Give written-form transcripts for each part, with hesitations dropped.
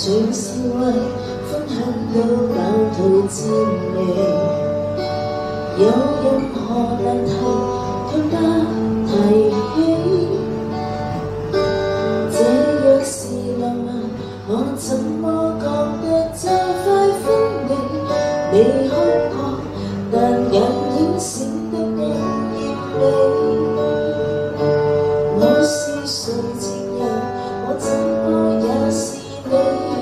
像是為分享到飽肚滋味，有任何難題卻不提起。這若是浪漫，我怎麼覺得就快分離？離開我，但眼影閃得更豔美。我是誰情人？我怎麼也是你？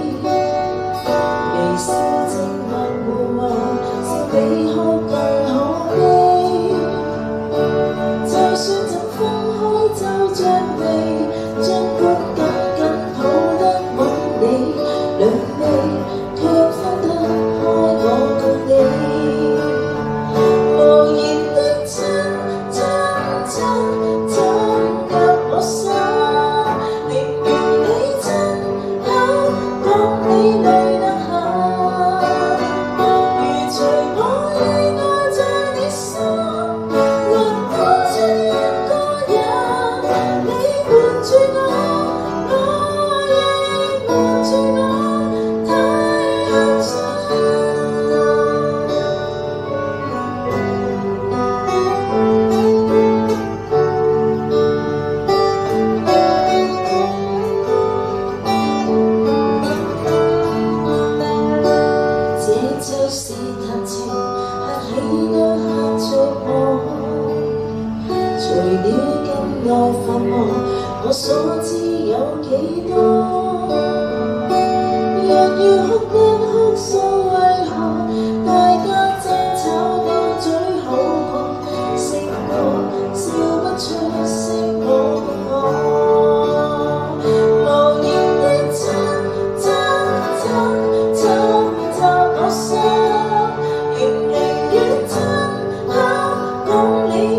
微笑靜默互望，笑比哭更可悲。就算怎分開，就像你，儘管緊緊抱得穩你，兩臂卻分得開我共你。無言的親親親親入我心。就是談情，客氣都嚇着我。除了更耐繁忙，我所知有幾多？若要哭一哭訴，為何大家爭吵到最好過？識我笑不出識我。無言的親親親親。我心仍寧願親口共你。